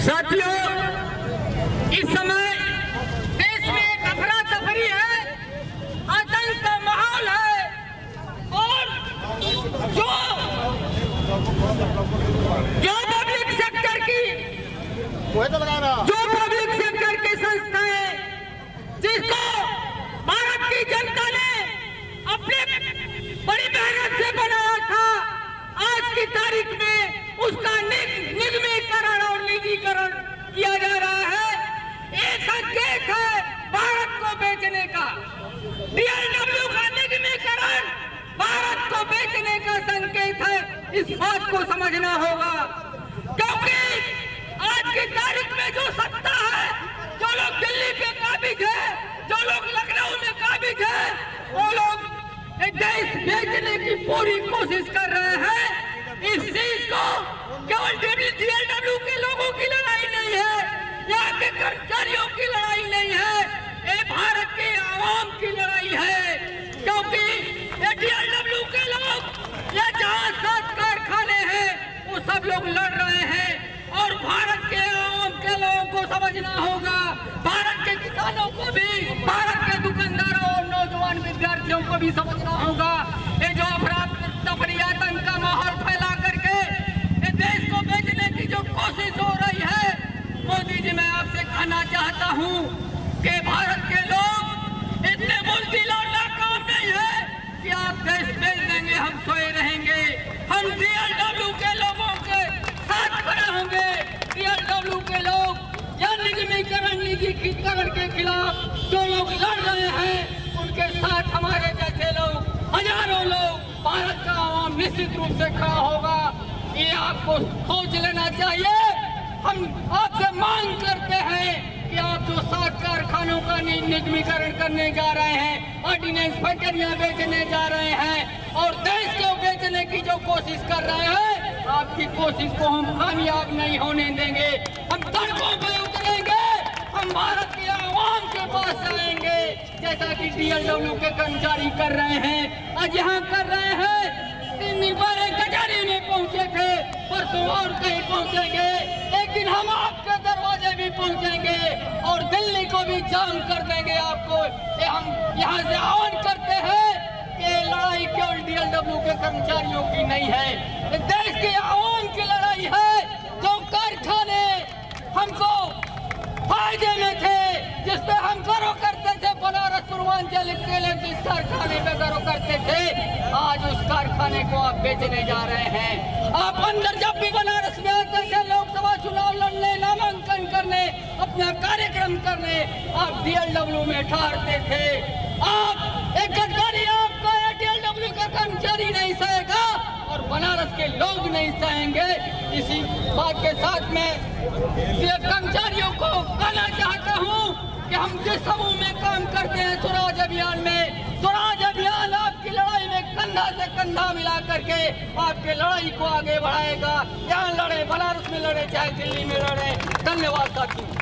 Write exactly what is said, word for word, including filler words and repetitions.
साथियों, इस समय देश में एक अफरा तफरी है, आतंक का माहौल है और जो जो पब्लिक सेक्टर की जो पब्लिक सेक्टर की संस्थाएं जिसको भारत की जनता ने अपने बड़ी मेहनत से बनाया था, आज की तारीख में उसका निगमीकरण और निजीकरण किया जा रहा है। एक संकेत है भारत को बेचने का, डीएलडब्ल्यू का निगमीकरण भारत को बेचने का संकेत है। इस बात को समझना होगा, क्योंकि आज की तारीख में जो सत्ता है, जो लोग दिल्ली पे काबिज है, जो लोग लखनऊ में काबिज है, वो लोग देश बेचने की पूरी कोशिश कर रहे हैं। इस चीज को केवल डीएलडब्ल्यू के लोगों की लड़ाई नहीं है, यहाँ के कर्मचारियों की लड़ाई नहीं है, ये भारत के आवाम की लड़ाई है। क्योंकि ये डीएलडब्ल्यू के लोग, ये जहाँ सात कारखाने हैं, वो सब लोग लड़ रहे हैं और भारत के आवाम के लोगों को समझना होगा, भारत के किसानों को भी, भारत के दुकानदारों और नौजवान विद्यार्थियों को भी समझना होगा। ये जो अपराध तफरी आतंक का माहौल फैला करके ये देश को बेचने की जो कोशिश हो रही है, मोदी जी मैं आपसे कहना चाहता हूँ कि भारत के लोग इतने बुज़दिल और नाकाम नहीं है कि आप देश बेच देंगे, हम सोए रहेंगे। हम डीएलडब्ल्यू के लोगों के साथ खड़े होंगे। डीएलडब्ल्यू के लोग या निगमीकरण निजीकरण के खिलाफ जो लोग लड़ रहे हैं, उनके साथ हमारे जैसे लोग, हजारों लोग, भारत का आवाम निश्चित रूप से खड़ा होगा। ये आपको सोच लेना चाहिए। हम आपसे मांग करते हैं कि आप जो सात कारखानों का निगमीकरण करने जा रहे हैं, ऑर्डिनेंस फैक्ट्रियां बेचने जा रहे हैं और देश को बेचने की जो कोशिश कर रहे हैं, आपकी कोशिश को हम कामयाब नहीं होने देंगे। हम सड़कों पर उतरेंगे, हम भारत के आवाम के पास जाएंगे, जैसा कि डीएलडब्ल्यू के कर्मचारी कर रहे हैं, आज यहाँ कर रहे हैं। तीन दिन पहले कचहरी में पहुंचे थे, परसों और कहीं पहुंचेंगे, लेकिन हम आपके दरवाजे भी पहुंचेंगे और दिल्ली को भी जाम कर देंगे। आपको ये हम यहाँ से आह्वान करते हैं कि लड़ाई केवल डीएलडब्ल्यू के कर्मचारियों की नहीं है, देश के आवाम की लड़ाई है। जो कारखाने हमको फायदे में थे, जिसपे हम गर्व करते थे, बनारस पूर्वांचल केले जिस कारखाने पे गर्व करते थे, आज उस कारखाने को आप बेचने जा रहे हैं। आप अंदर जब भी बनारस में आते थे लोकसभा चुनाव लड़ने, नामांकन करने, अपना कार्यक्रम करने, आप डीएलडब्ल्यू में ठहरते थे। आप एक गद्दारी आपका डीएलडब्ल्यू का कर्मचारी नहीं सहेगा और बनारस के लोग नहीं सहेंगे। इसी बात के साथ में कर्मचारियों को कहना चाहता हूँ कि हम जिस समूह में काम करते हैं स्वराज अभियान में, स्वराज अभियान आपकी लड़ाई में कंधा से कंधा मिला करके आपके लड़ाई को आगे बढ़ाएगा। यहाँ लड़े, बनारस में लड़े, चाहे दिल्ली में लड़े। धन्यवाद साथियों।